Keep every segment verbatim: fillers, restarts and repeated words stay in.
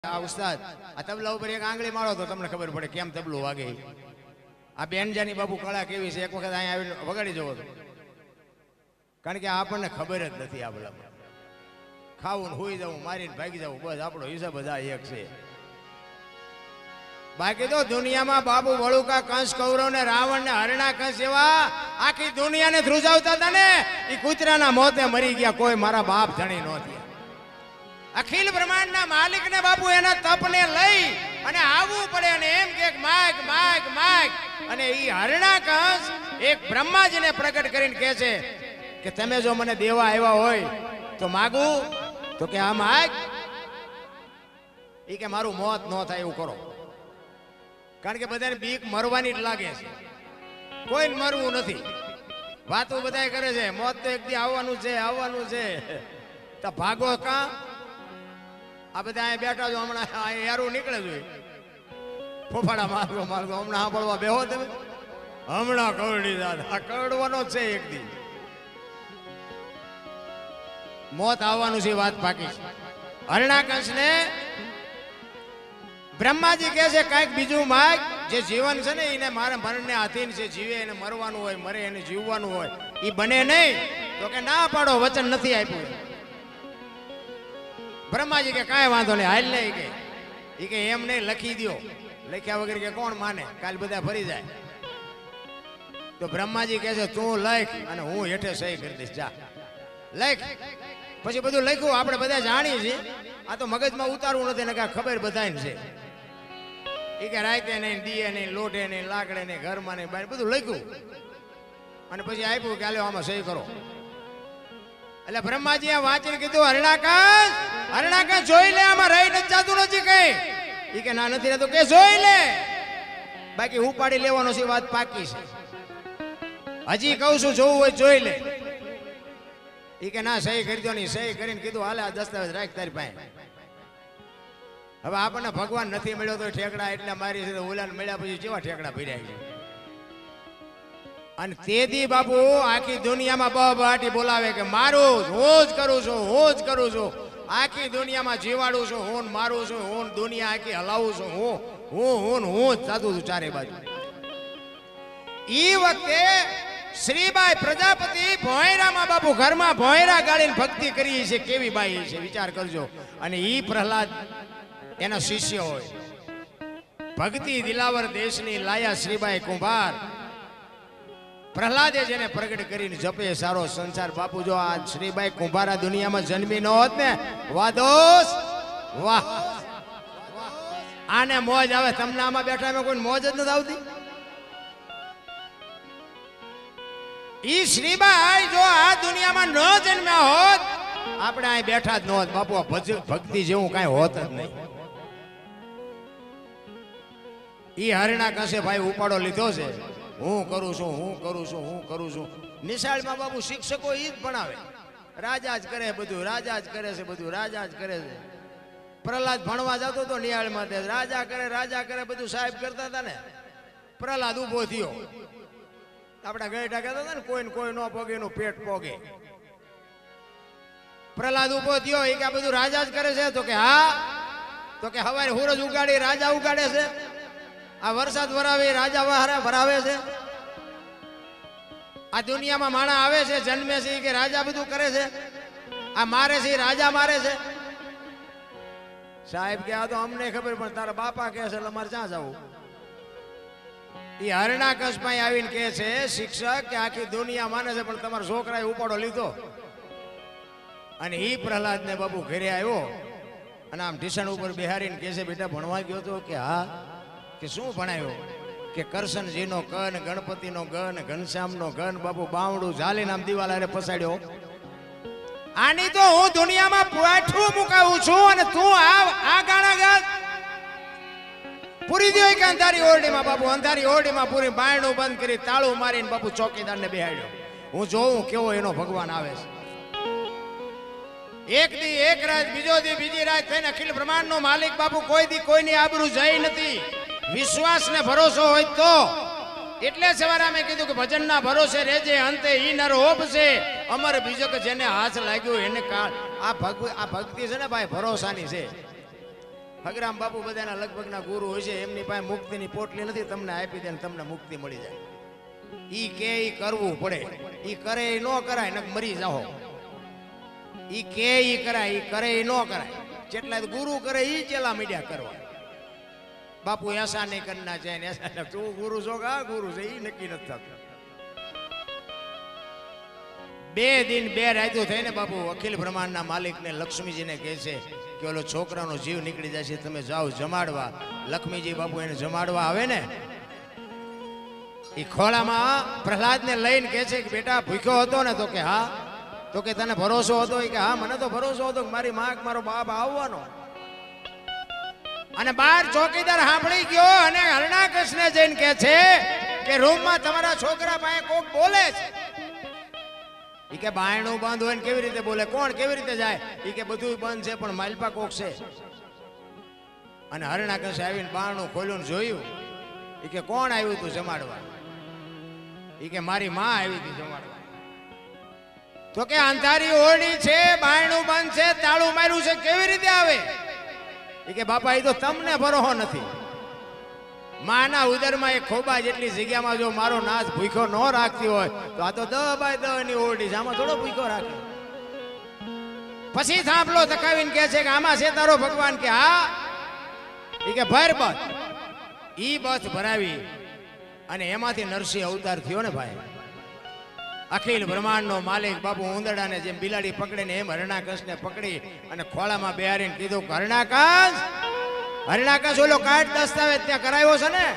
આ ઉસ્તાદ આ તબલા ઉપર એક આંગળી મારો તો તમને ખબર પડે કેમ તબલું વાગે. આ બેનજાની બાપુ કળા કેવી છે એક વખત અહીંયા આવીને વગાડી જવો તો, કારણ કે આપણને ખબર જ નથી. આ બધા ખાવું હોઈ જવું મારીને ભાગી જવું બસ આપણો હિસાબ બધા એક છે. બાકી તો દુનિયામાં બાબુ વળુકા કંસ કૌરવ ને રાવણ ને હરણા કંસ એવા આખી દુનિયાને ધ્રુજાવતા હતા ને એ કૂતરાના મોતે મરી ગયા. કોઈ મારા બાપ ધણી નહોતી. અખિલ બ્રહ્માંડના માલિકને બાપુ એના તપને લઈ અને આવવું પડે અને એમ કે માગ માગ માગ. અને ઈ હરણા કંસ એક બ્રહ્માજીને પ્રગટ કરીને કહે છે કે તમે જો મને દેવા આવ્યા હોય તો માગું તો કે આ માગ. ઈ કે મારું મોત ન થાય એવું કરો, કારણ કે બધાને બીક મરવાની જ લાગે છે, કોઈને મરવું નથી. વાતો બધા કરે છે મોત તો એક દી આવવાનું છે આવવાનું છે. તો ભાગો કા આ બધા અહીંયા બેઠા છો, હમણાં યારું નીકળે જોઈએ ફોફાડા મારતો મારતો હમણાં સાંભળવા બેહો તમે. હમણાં કરડી દાદા આ કરડવાનો છે, એક દી મોત આવવાનું છે, વાત પાકી છે. હરણાકંસ ને બ્રહ્માજી કહે છે કઈક બીજું માગ, જે જીવન છે ને એને મારા મરણને આધીન છે. જીવે એને મરવાનું હોય, મરે એને જીવવાનું હોય, એ બને નહીં. તો કે ના પાડો, વચન નથી આપ્યું. બ્રહ્માજી કે કાંઈ વાંધો નહીં, હાલ નહીં કે એ કે એમ નહીં, લખી દો. લખ્યા વગર કે કોણ માને, કાલ બધા ફરી જાય. તો બ્રહ્માજી કહે છે તું લખ અને હું હેઠે સહી કરી દઈશ, જા લખ. પછી બધું લખ્યું, આપણે બધા જાણીએ છીએ. આ તો મગજમાં ઉતારવું નથી ને કાંઈ ખબર બધાને છે. એ કે રાતે નહીં, દીએ નહીં, લોટે નહીં, લાકડે નહીં, ઘરમાં નહીં, બહાર બધું લખ્યું અને પછી આપ્યું કે હાલો આમાં સહી કરો. એટલે બ્રહ્માજી આ વાંચીને કીધું હરણાકંસ હરણાકંસ જોઈ લે, આમાં રહી નથી જાતું નથી કઈ. એ કે ના નથી રહેતું, કે જોઈ લે, બાકી ઉપાડી લેવાનો છે, વાત પાકી છે. હજી કહું છું જોવું હોય જોઈ લે. એ કે ના સહી કરી દો. નહીં સહી કરીને કીધું હાલે આ દસ્તાવેજ રાખ તારી પાસે. હવે આપણને ભગવાન નથી મળ્યો તો ઠેકડા એટલે મારી છે, ઓલાને મળ્યા પછી કેવા ઠેકડા ભર્યા છે. અને તેથી બાપુ આખી દુનિયામાં બહાટી બોલાવે કે મારું હું જ કરું છું, હું જ કરું છું. આખી દુનિયામાં જીવાડું છું હું, મારું છું હું, દુનિયા આખી હલાવું છું હું, હું હું હું જ થતું છું ચારે બાજુ. ઈ વખતે શ્રીબાઈ પ્રજાપતિ ભોંયરામાં બાપુ ઘરમાં ભોંયરા ગાળીને ભક્તિ કરી છે. કેવી બાઈ છે વિચાર કરજો. અને ઈ પ્રહલાદ એના શિષ્ય હોય. ભક્તિ દિલાવર દેશની લાયા શ્રીબાઈ કુંભાર. પ્રહલાદે જેને પ્રગટ કરીને જપે સારો સંસાર. બાપુ જો આ શ્રીબાઈ કુંભારા દુનિયામાં જન્મી ન હોત ને, વાહ દોસ્ત વાહ. આને મોજ આવે, તમને આમાં બેઠા એમાં કોઈ મોજ જ નથી આવતી. ઈ શ્રીબાઈ જો આ દુનિયામાં ન જન્મ્યા હોત, આપણે અહીં બેઠા જ ન હોત બાપુ. આ ભક્તિ જેવું કાંઈ હોત જ નહીં. ઈ હરણાકંસે ભાઈ ઉપાડો લીધો છે. હું કરું છું, હું કરું છું, હું કરું છું. નિશાળમાં બાપુ શિક્ષકો ઈ જ ભણાવે. રાજા જ કરે બધું, રાજા જ કરે છે બધું, રાજા જ કરે છે. પ્રહલાદ ભણવા જતો તો નિહાળમાં, તે રાજા કરે રાજા કરે બધું સાહેબ કરતા હતા ને. પ્રહલાદ ઉભો થયો. આપડા ગઈઢા કહેતા હતા ને કોઈ ને કોઈ ન પોગે એનું પેટ પોગે. પ્રહલાદ ઉભો થયો. એ કે આ બધું રાજા જ કરે છે? તો કે હા. તો કે હવારે સૂરજ ઉગાડી રાજા ઉગાડે છે, આ વરસાદ વરાવે રાજા વહારા ભરાવે છે, આ દુનિયામાં માણા આવે છે જન્મે છે કે રાજા બધું કરે છે, આ મારે છે રાજા મારે છે. સાહેબ કે આ તો અમને ખબર, પણ તારા બાપા કહે છે એટલે મારે ક્યાં જવું. એ હરણાકંસ પાસે આવીને કહે છે શિક્ષક કે આખી દુનિયા માને છે પણ તમારા છોકરાએ ઉપાડો લીધો. અને ઈ પ્રહલાદ ને બાપુ ઘરે આવ્યો અને આમ ઢીસણ ઉપર બેહારીને કહે છે બેટા ભણવા ગયો તો? કે હા. કે શું ભણાયો? કે કરશનજીનો કન, ગણપતિનો ગન, ઘનશ્યામનો ગન. બાપુ બાવડું ઝાલીને આમ દિવાલ હારે પસાડ્યો. આની તો હું દુનિયામાં પાઠું મુકાવું છું અને તું આ આ ગાણા ગાત પૂરી દો કે અંધારી ઓરડીમાં. બાપુ અંધારી ઓરડીમાં પૂરી બાયણું બંધ કરી તાળું મારીને બાપુ ચોકીદારને બેહાડ્યો. હું જોઉં કેવો એનો ભગવાન આવે છે. એક દી એક રાત, બીજો દી બીજી રાત થઈને અખિલ બ્રહ્માંડનો માલિક બાપુ કોઈ દી કોઈની આબરૂ જઈ નથી. વિશ્વાસ ને ભરોસો હોય તો. એટલે સવારે અમે કીધું કે ભજનના ભરોસે રહેજે, અંતે ઈ નર હોપશે અમર બીજો. કે જેને હાથ લાગ્યો એને આ ભક્તિ છે ને ભાઈ ભરોસાની છે. હગરામ બાપુ બધાના લગભગના ગુરુ હોય છે, એમની પાસે મુક્તિની પોટલી નથી, તમને આપી દે ને તમને મુક્તિ મળી જાય. ઈ કે ઈ કરવું પડે, ઈ કરે ઈ નો કરાય ને મરી જાઓ. ઈ કે ઈ કરાય, ઈ કરે ઈ નો કરાય. જેટલા ગુરુ કરે ઈ ચેલા મીડિયા કરવા. બાપુ એસા નહીં કરના છે ને એસા, તું ગુરુ છો કે આ ગુરુ છે ઈ નક્કી નથી થતું. બે દિન બે રાતો થઈને બાપુ અખિલ બ્રહ્માંડના માલિકને લક્ષ્મીજીને કહે છે કે ઓલો છોકરાનો જીવ નીકળી જાય છે, તમે જાઓ જમાડવા. લક્ષ્મીજી બાપુ એને જમાડવા આવે ને, એ ખોળામાં પ્રહલાદને લઈને કહે છે કે બેટા ભૂખ્યો હતો ને? તો કે હા. તો કે તને ભરોસો હતો? કે હા મને તો ભરોસો હતો કે મારી માં મારો બાપ આવવાનો. અને બાર ચોકીદાર સાંભળી ગયો અને હરણાકૃષ્ણને જઈને કહે છે કે રૂમમાં તમારા છોકરા પાસે કોક બોલે છે. ઈ કે બાયણું બંધ હોય ને કેવી રીતે બોલે? કોણ કેવી રીતે જાય? ઈ કે બધું બંધ છે પણ માલપા કોક છે. અને હરણાકૃષ્ણ આવીને બારણું ખોલ્યું જોયું. ઈ કે કોણ આવ્યું તું જમાડવા? ઈ કે મારી માં આવી હતી જમાડવા. તો કે અંધારી ઓરડી છે, બાયણું બંધ છે, તાળું માર્યું છે, કેવી રીતે આવે? ઈ કે બાપા એ તો તમને ભરોસો નથી. માના ઉદરમાં એક ખોબા જેટલી જગ્યામાં જો મારો નાથ ભૂખ્યો ન રાખતી હોય તો આ તો દહ બાય દહ ની ઓરડી છે, આમાં થોડો ભૂખ્યો રાખે. પછી થાંભલો તકાવીને કહે છે કે આમાં છે તારો ભગવાન? કે હા. ઈ કે ભર બસ. ઈ બસ ભરાવી અને એમાંથી નરસિંહ અવતાર થયો ને ભાઈ. અખિલ બ્રહ્માંડનો માલિક બાપુ ઉંદરડાને જેમ બિલાડી પકડે ને એમ હરણાકંસને પકડી અને ખોળામાં બેહારીને કીધું હરણાકંસ, હરણાકંસ ઓલો કાર્ડ દસ્તાવેજ ત્યાં કરાવ્યો છે ને?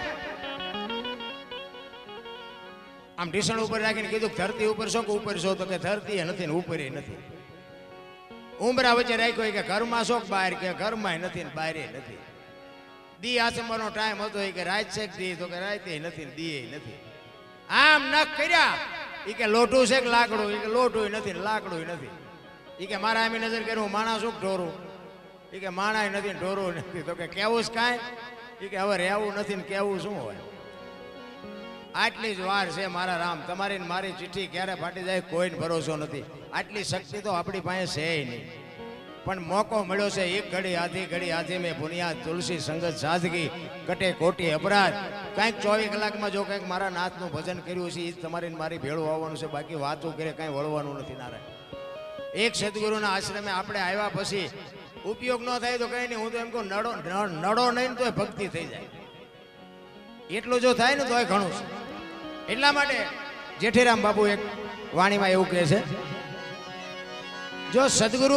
આમ ઢીસણ ઉપર રાખીને કીધું ધરતી ઉપર છો કે ઉપર છો? તો કે ધરતી નથી ને ઉપર નથી. ઉમરા વચ્ચે રાખ્યો કે ઘરમાં છો કે બહાર? કે ઘરમાં નથી ને બહાર નથી. દી આચમવાનો ટાઈમ હતો કે રાત છે કે દી? તો કે રાતે નથી ને દી નથી. આમ નખ કર્યા. ઈ કે લોટું છે કે લાકડું? ઈ કે લોટું નથી ને લાકડું નથી. ઈ કે મારા આમી નજર કર્યું માણસ શું ઢોરું? ઈ કે માણા નથી ને ઢોરું નથી. તો કે કેવું છે કાંઈ? ઈ કે હવે રહેવું નથી ને કેવું શું હોય? આટલી જ વાર છે મારા રામ, તમારી ને મારી ચિઠ્ઠી ક્યારે ફાટી જાય કોઈને ભરોસો નથી. આટલી શક્તિ તો આપણી પાસે છે નહીં, પણ મોકો મળ્યો છે. એક ઘડી આધી ઘડી આધી મેં બુનિયાદ તુલસી સંગત સાદગી કટે કોટી અપરાધ. કંઈક ચોવીસ કલાકમાં જો કંઈક મારા નાથનું ભજન કર્યું છે એ જ તમારી તમારી ભેળું આવવાનું છે. બાકી વાતો કરે કાંઈ વળવાનું નથી. નારાયણ એક સદગુરુના આશ્રમે આપણે આવ્યા પછી ઉપયોગ ન થાય તો કંઈ નહીં. હું તો એમ કહું નડો નડો નહીં તો ભક્તિ થઈ જાય. એટલું જો થાય ને તો એ ઘણું છે. એટલા માટે જેઠીરામ બાપુ એક વાણીમાં એવું કહે છે, જો સદગુરુ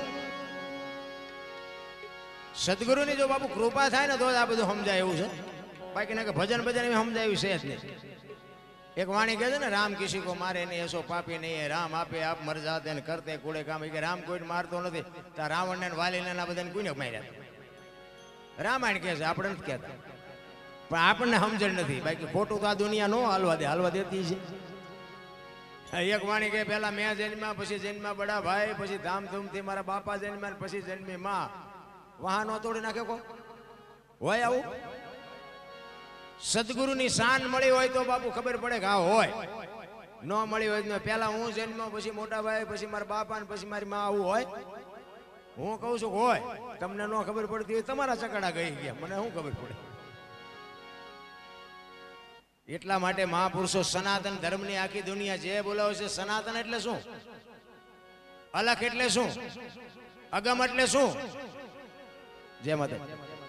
સદગુરુની જો બાપુ કૃપા થાય ને તો જ આ બધું સમજાય એવું છે. બાકી ના કે ભજન ભજન એમ સમજાયું છે જ નહીં. એક વાણી કહે છે ને, રામ કિસી કો મારે નહીં એસો પાપી નહીં, રામ આપે આપ મર જાતે ને કરતે કુડે કામ. કે રામ કોઈને મારતો નથી. તો રાવણ ને વાલીને આ બધાને કોઈને માર્યા? રામાયણ કહે છે, આપણે નથી કહેતા, પણ આપણને સમજણ નથી. બાકી ખોટું તો આ દુનિયા નો હાલવા દે, હાલવા દેતી છે. એક વાણી કે પેલા મેં જન્મ્યા, પછી જન્મ્યા બડા ભાઈ, પછી ધામધૂમથી મારા બાપા જન્મ્યા, પછી જન્મી માં. વાહનો તોડી નાખે કો હોય આવું? સદગુરુની શાન મળી હોય તો બાપુ ખબર પડે કે આ હોય. ન મળી હોય પેલા હું જન્મ્યો, પછી મોટા ભાઈ, પછી મારા બાપા ને પછી મારી માં, આવું હોય? હું કહું છું હોય. તમને ન ખબર પડતી હોય તમારા ચકડા ગઈ ગયા, મને શું ખબર પડે? એટલા માટે મહાપુરુષો સનાતન ધર્મની આખી દુનિયા જે બોલાવે છે, સનાતન એટલે શું? અલખ એટલે શું? અગમ એટલે શું? જય માતા.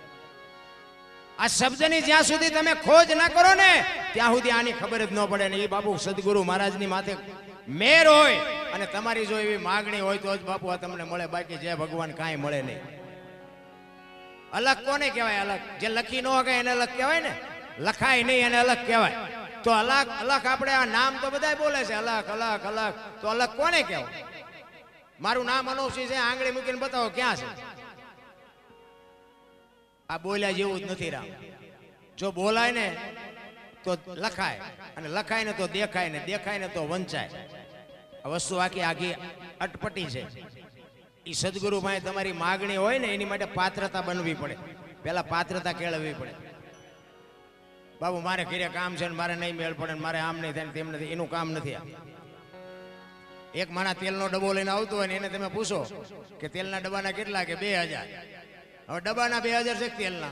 આ શબ્દની જ્યાં સુધી તમે ખોજ ના કરો ને ત્યાં સુધી આની ખબર જ ન પડે. ને એ બાપુ સદગુરુ મહારાજની માથે મેર હોય અને તમારી જો એવી માગણી હોય તો જ બાપુ આ તમને મળે. બાકી જય ભગવાન કાંઈ મળે નહીં. અલગ કોને કહેવાય? અલગ જે લખી ન હોય એને અલગ કહેવાય ને. લખાય નહીં એને અલગ કહેવાય. તો અલગ અલગ આપણે આ નામ તો બધા બોલે છે અલગ અલગ અલગ. તો અલગ કોને કહેવાય? મારું નામ અનુસી છે, આંગળી મૂકીને બતાવો ક્યાં છે? આ બોલ્યા જેવું જ નથી રામ. જો બોલાય ને તો લખાય, અને લખાય ને તો દેખાય, ને દેખાય ને તો વંચાય. આ વસ્તુ આખી આખી અટપટી છે. એ સદગુરુ પાસે તમારી માગણી હોય ને એની માટે પાત્રતા બનવી પડે. પેલા પાત્રતા કેળવવી પડે. બાબુ મારે ઘરે કામ છે ને મારે નહીં મેળ પડે ને મારે આમ નહીં થાય તેમ નથી, એનું કામ નથી. આ એક માણા તેલનો ડબ્બો લઈને આવતો હોય ને એને તમે પૂછો કે તેલના ડબ્બાના કેટલા? કે બે હજાર. હવે ડબ્બાના બે હજાર છે તેલના,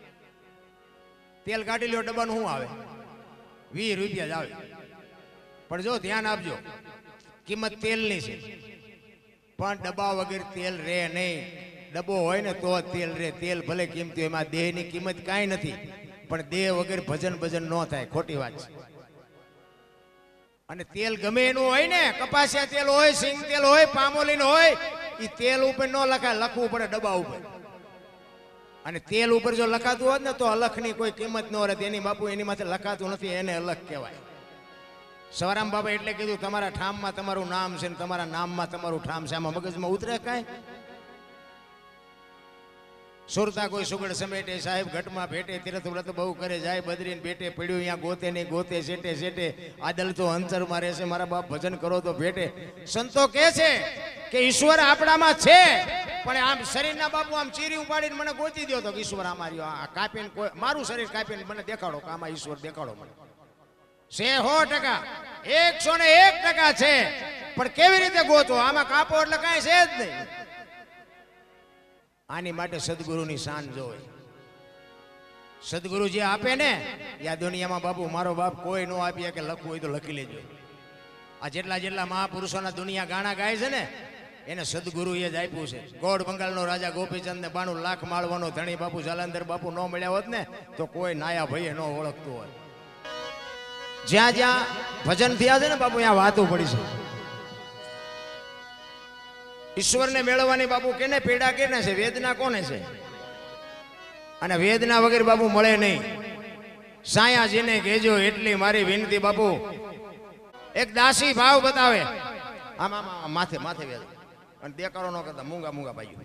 તેલ કાઢી લ્યો ડબ્બાનું શું આવે? વીસ રૂપિયા જ આવે. પણ જો ધ્યાન આપજો, કિંમત તેલની છે, પણ ડબ્બા વગર તેલ રે નહીં. ડબ્બો હોય ને તો તેલ રે. તેલ ભલે કિંમતી, એમાં દેહની કિંમત કાંઈ નથી, પણ દેહ વગર ભજન ભજન ન થાય. ખોટી વાત છે. અને તેલ ગમે એનું હોય ને, કપાસિયા તેલ હોય, સિંગ તેલ હોય, પામોલીન હોય, એ તેલ ઉપર ન લખાય, લખવું પડે ડબ્બા ઉપર. અને તેલ ઉપર જો લખાતું હોત ને તો અલખની કોઈ કિંમત ન રહેતી. એની બાપુ એની માથે લખાતું નથી, એને અલખ કહેવાય. સવારામ બાબા એટલે કીધું તમારા ઠામમાં તમારું નામ છે ને તમારા નામમાં તમારું ઠામ છે. આમાં મગજમાં ઉતરે કાંઈ? સુરતા કોઈ સુગડ સમેટે, સાહેબ ઘટમાં ભેટે, તીરથ વ્રત બહુ કરે, જાય બદરીને બેટે, પડ્યું અહીંયા ગોતે નહીં ગોતે, સેટે સેટે આદલ તો અંતરમાં રહેશે. મારા બાપ ભજન કરો તો ભેટે. સંતો કહે છે કે ઈશ્વર આપણામાં છે, પણ આમ શરીરના બાપુ આમ ચીરી ઉપાડીને મને ગોતી દો તો ઈશ્વર આમાં આ કાપીને કોઈ મારું શરીર કાપીને મને દેખાડો કે આમાં ઈશ્વર દેખાડો મને. છે સો ટકા, એકસો ને એક ટકા છે, પણ કેવી રીતે ગોતો? આમાં કાપો એટલે કાંઈ છે જ નહીં. આની માટે સદગુરુની શાન જોઈ. સદગુરુ જે આપે ને આ દુનિયામાં બાપુ મારો બાપ કોઈ ન આપીએ કે લખવું હોય તો લખી લેજો. આ જેટલા જેટલા મહાપુરુષોના દુનિયા ગાણા ગાય છે ને એને સદગુરુએ જ આપ્યું છે. ગોળ બંગાળનો રાજા ગોપીચંદ ને બાણું લાખ માળવાનો ધણી બાપુ જાલંધર બાપુ ન મળ્યા હોત ને તો કોઈ નાયા ભાઈએ ન ઓળખતું હોય. જ્યાં જ્યાં ભજન થયા છે ને બાપુ ત્યાં વાતો પડી છે. ઈશ્વરને મેળવવાની બાપુ કેને પીડા કેને છે? વેદના કોને છે? અને વેદના વગર બાપુ મળે નહીં. સાયાજીને કહેજો એટલી મારી વિનંતી બાપુ. એક દાસી ભાવ બતાવે, આમાં માથે માથે વેદ અને દેકારો ન કરતા મૂંગા મૂંગા ભાઈઓ.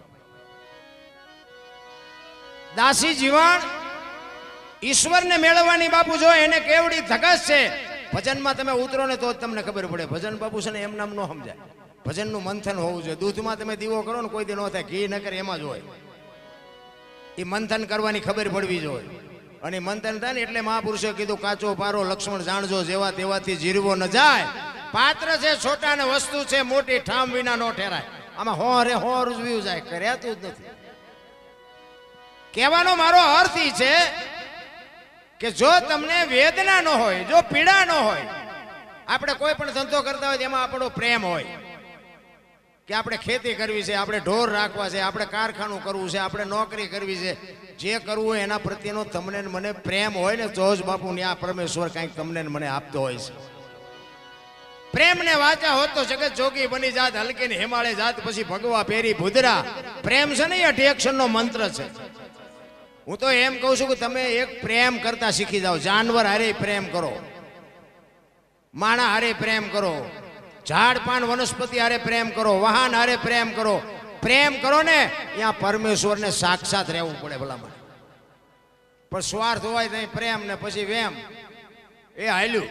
દાસી જીવન ઈશ્વરને મેળવવાની બાપુ જો એને કેવડી ધગસ છે. ભજનમાં તમે ઉતરો ને તો જ તમને ખબર પડે. ભજન બાપુ છે ને એમ નામ ન સમજાય. ભજનનું મંથન હોવું જોઈએ. દૂધમાં તમે દીવો કરો ને કોઈ દી ન થાય, ઘી ન કરે એમાં જ હોય. એ મંથન કરવાની ખબર પડવી જોઈએ. અને મંથન થાય ને એટલે મહાપુરુષે કીધું કાચો પારો લક્ષ્મણ જાણજો, જેવા તેવાથી જીરવો ન જાય. પાત્ર છે છોટા ને વસ્તુ છે મોટી, ઠામ વિના નો ઠેરાય. આમાં હો રે હો રૂજવ્યું જાય, કર્યાતું જ નથી. કહેવાનો મારો અર્થ એ છે કે જો તમને વેદના ન હોય, જો પીડા ન હોય, આપણે કોઈ પણ ધંધો કરતા હોય એમાં આપણો પ્રેમ હોય કે આપણે ખેતી કરવી છે, આપણે ઢોર રાખવા છે, આપણે કારખાનું કરવું છે, આપણે નોકરી કરવી છે, જે કરવું હોય એના પ્રત્યેનો તમને મને પ્રેમ હોય ને તો જ બાપુ ને આ પરમેશ્વર કંઈક તમને મને આપતો હોય છે. પ્રેમ ને વાંચા હોત તો જગત જોગી બની જાત, હલકી ને હિમાલય જાત, પછી ભગવા પેરી ભુદરા. પ્રેમ છે ને એ અઠ્યાક્ષર નો મંત્ર છે. હું તો એમ કહું છું કે તમે એક પ્રેમ કરતા શીખી જાઓ. જાનવર હારે પ્રેમ કરો, માણા હારે પ્રેમ કરો, ઝાડ પાન વનસ્પતિ હારે પ્રેમ કરો, વાહન હારે પ્રેમ કરો. પ્રેમ કરો ને ત્યાં પરમેશ્વરને સાક્ષાત રહેવું પડે ભલામાં. પણ સ્વાર્થ હોય તો પ્રેમ ને પછી વેમ એ હાલ્યું.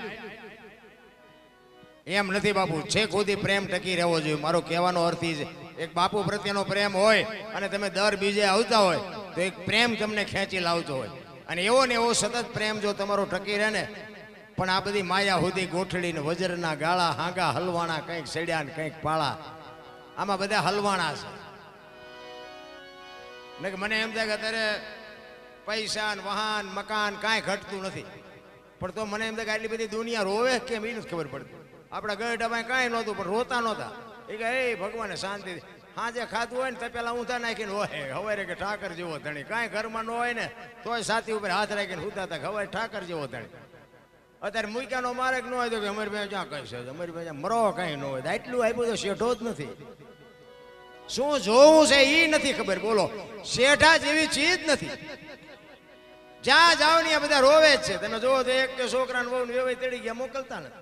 એમ નથી બાપુ. છે ખુદી પ્રેમ ટકી રહેવો જોઈએ. મારો કહેવાનો અર્થ એ છે એક બાપુ પ્રત્યેનો પ્રેમ હોય અને તમે દર બીજે આવતા હોય તો એક પ્રેમ તમને ખેંચી લાવતો હોય. અને એવો ને એવો સતત પ્રેમ જો તમારો ટકી રહે ને. પણ આ બધી માયા હુદી ગોઠડીને વજરના ગાળા હાંગા હલવાણા, કંઈક સડ્યા ને કંઈક પાળા, આમાં બધા હલવાણા છે. ને મને એમ થાય કે અત્યારે પૈસા વાહન મકાન કાંઈ ઘટતું નથી, પણ તો મને એમ થાય કે આટલી બધી દુનિયા રોવે કેમ એ નથી ખબર પડતી. આપણા ગઢામાં કાંઈ નહોતું પણ રોતા નહોતા. એ કે એ ભગવાને શાંતિ હાજે ખાધું હોય ને તો પેલા ઊંધા નાખીને હોય હવારે કે ઠાકર જેવો ધણી. કાંઈ ઘરમાં ન હોય ને તોય સાથી ઉપર હાથ રાખીને હુતા હતા હવારે ઠાકર જેવો ધણી. અત્યારે મૂક્યાનો માર્ગ ન હોય તો કે અમારી ભાઈ જ્યાં કઈ છે, અમારી ભાઈ મરો કઈ ન હોય. આટલું આપ્યું તો શેઠો જ નથી. શું જોવું છે એ નથી ખબર. બોલો, શેઠા જેવી ચીજ નથી. જ્યાં જાવ ને બધા રોવે જ છે. તમે જોવો તો એક કે છોકરાને બહુ વેવાય તેડી ગયા મોકલતા નથી.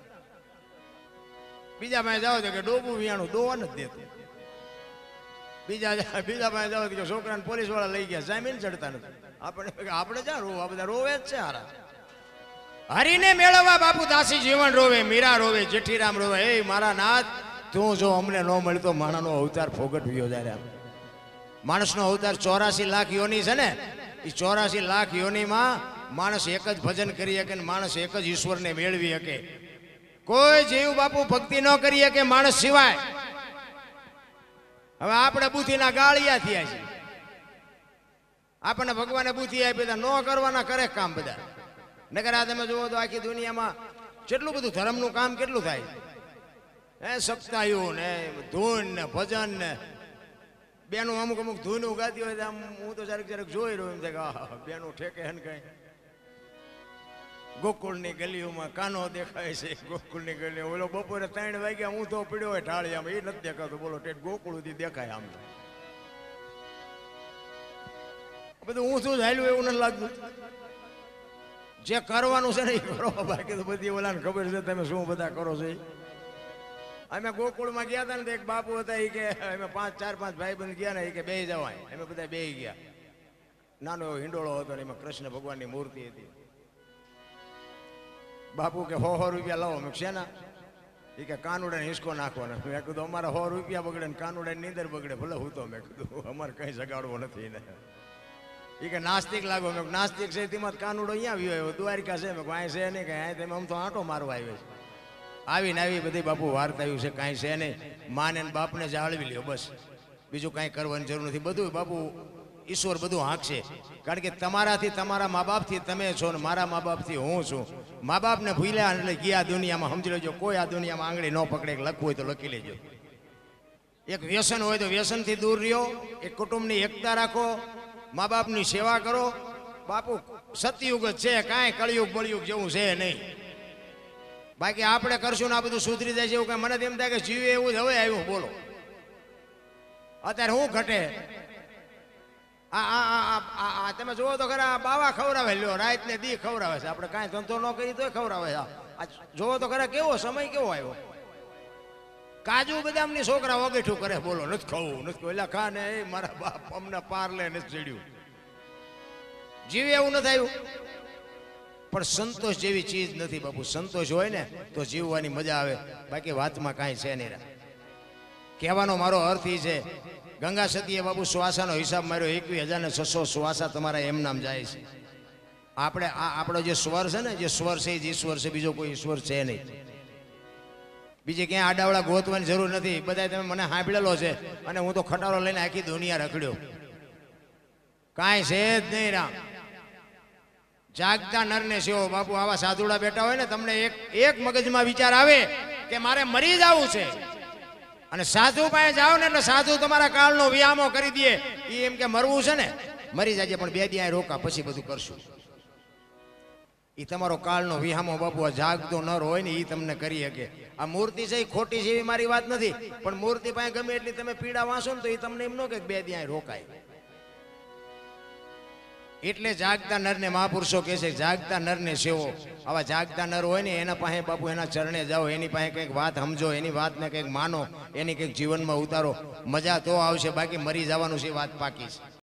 બીજા પાસે જાવ તો કે ડોબું વિયાણું દોવા નથી દેતું. બીજા બીજા પાસે જાવ તો કે છોકરાને પોલીસ વાળા લઈ ગયા, જામીન ચડતા નથી. આપણે આપણે જ્યાં રોવા બધા રોવે જ છે. હારા હરીને મેળવવા બાપુ દાસી જીવન રોવે, મીરા રોવે, જેઠીરામ રોવે. એ મારા નાથ તું જો અમને ન મળતો માણસનો અવતાર ફોગટવ્યો જાય. માણસનો અવતાર ચોરાસી લાખ યોની છે ને, એ ચોરાસી લાખ યોનીમાં માણસ એક જ ભજન કરી શકે ને માણસ એક જ ઈશ્વરને મેળવી શકે. કોઈ જીવ બાપુ ભક્તિ ન કરી શકે માણસ સિવાય. હવે આપણે બુથીના ગાળિયા થયા છીએ. આપણને ભગવાને બુદ્ધિ આપી હતા, ન કરવાના કરે કામ બધા. નકર આ તમે જુઓ તો આખી દુનિયામાં કેટલું બધું ધર્મનું કામ કેટલું થાય હે, સપ્તાહયું ને ધૂન ને ભજન ને બેનું અમુક અમુક ધૂનું ગાતી હોય આમ હું તો ક્યારેક ક્યારેક જોઈ રહ્યો એમ થાય કે આ બેનું ઠેકે હે ને કઈ. ગોકુળની ગલીઓમાં કાનો દેખાય છે, ગોકુળની ગલીઓ ઓલો બપોરે ત્રણ વાગ્યા હું તો પીડ્યો હોય ઢાળી આમ, એ નથી દેખાતો બોલો ઠેઠ ગોકુળ સુધી દેખાય આમ. બધું હું શું હાલ્યું એવું નથી લાગતું. જે કરવાનું છે ને એ કરો, બાકી તો બધી ઓલાને ખબર છે તમે શું બધા કરો છો. અમે ગોકુળમાં ગયા હતા ને એક બાપુ હતા એ કે અમે પાંચ ચાર પાંચ ભાઈ બંધ ગયા ને એ કે બે જવાય, અમે બધા બે ગયા. નાનો એવો હિંડોળો હતો ને એમાં કૃષ્ણ ભગવાનની મૂર્તિ હતી. બાપુ કે સો સો રૂપિયા લાવો. મેં શેના? એ કે કાનુડાને હિસકો નાખવાનો. મેં કીધું અમારે સો રૂપિયા બગડે ને કાનુડાની નીંદર બગડે ભલે હું તો. મેં કીધું અમારે કઈ જગાડવો નથી ને. એ કે નાસ્તિક લાગો. મેં નાસ્તિક છે તેમાં કાનુડો અહીંયા આવ્યો, દ્વારિકા છે. મેં કાંઈ છે નહીં, કાંઈ તમે આમ તો આંટો મારવા આવ્યો છે. આવીને આવી બધી બાપુ વાર્તાયું છે, કાંઈ છે નહીં. માને ને બાપને જાળવી લ્યો બસ, બીજું કાંઈ કરવાની જરૂર નથી. બધું બાપુ ઈશ્વર બધું હાંકશે. કારણ કે તમારાથી તમારા મા બાપથી તમે છો ને મારા મા બાપથી હું છું. મા બાપને ભૂલ્યા એટલે ગયા દુનિયામાં. સમજી લેજો કોઈ આ દુનિયામાં આંગળી ન પકડે. લખવું હોય તો લખી લેજો. એક વ્યસન હોય તો વ્યસનથી દૂર રહ્યો. એક કુટુંબની એકતા રાખો, મા બાપની સેવા કરો. બાપુ સતયુગ જ છે, કાંઈ કળિયુગ બળયુગ જેવું છે નહીં. બાકી આપણે કરશું ને આ બધું સુધરી જાય છે એવું કઈ મને એમ થાય કે જીવે એવું જ હવે આવ્યું. બોલો અત્યારે હું ઘટે? આ તમે જુઓ તો ખરા, બાવા ખવડાવે લ્યો, રાત ને દી ખવડાવે છે. આપણે કાંઈ ધંધો ન કરી તો ખવડાવે છે. આ જુઓ તો ખરા કેવો સમય કેવો આવ્યો. કાજુ બદામની છોકરા વગેઠું કરે. બોલો નથી ખાવું, નથી ખાવું. એટલે ખા ને એ મારા બાપ અમને પાર્લે નથી ચડ્યું. જીવે એવું નથી આવ્યું. પણ સંતોષ જેવી ચીજ નથી બાપુ. સંતોષ હોય ને તો જીવવાની મજા આવે, બાકી વાતમાં કાંઈ છે નહીં. કહેવાનો મારો અર્થ એ છે, ગંગા સતીએ બાપુ શ્વાસાનો હિસાબ માર્યો. એકવીસ હજાર ને છસો શ્વાસા તમારા એમ નામ જાય છે. આપણે આ આપણો જે સ્વર છે ને, જે સ્વર છે એ જ ઈશ્વર છે, બીજો કોઈ ઈશ્વર છે નહીં. બીજે ક્યાંય આડાવડા ગોતવાની જરૂર નથી. બધા તમે મને સાંભળેલો છે અને હું તો ખટારો લઈને આખી દુનિયા રખડ્યો. કાંઈ છે જ નહીં. રામ જાગતા નરને સેવો. બાપુ આવા સાધુડા બેઠા હોય ને, તમને એક એક મગજમાં વિચાર આવે કે મારે મરી જવું છે, અને સાધુ પાસે જાઓ ને એટલે સાધુ તમારા કાળનો વિયામો કરી દે. એ એમ કે મરવું છે ને મરી જાય, પણ બે દી રોકા પછી બધું કરશું. એ તમારો કાળનો વિહામો બાપુ આ જાગતો નર હોય ને એ તમને કરી શકે. આ મૂર્તિ છે એ ખોટી છે એવી મારી વાત નથી, પણ મૂર્તિ પાસે ગમે એટલી તમે પીડા વાંચો ને તો એ તમને એમ ન કે બે દી રોકાય. એટલે જાગતા નરને મહાપુરુષો કહે છે, જાગતા નરને સેવો. આવા જાગતા નર હોય ને એના પાસે બાપુ એના ચરણે જાઓ, એની પાસે કંઈક વાત સમજો, એની વાતને કંઈક માનો, એની કંઈક જીવનમાં ઉતારો. મજા તો આવશે, બાકી મરી જવાનું છે વાત પાકી છે.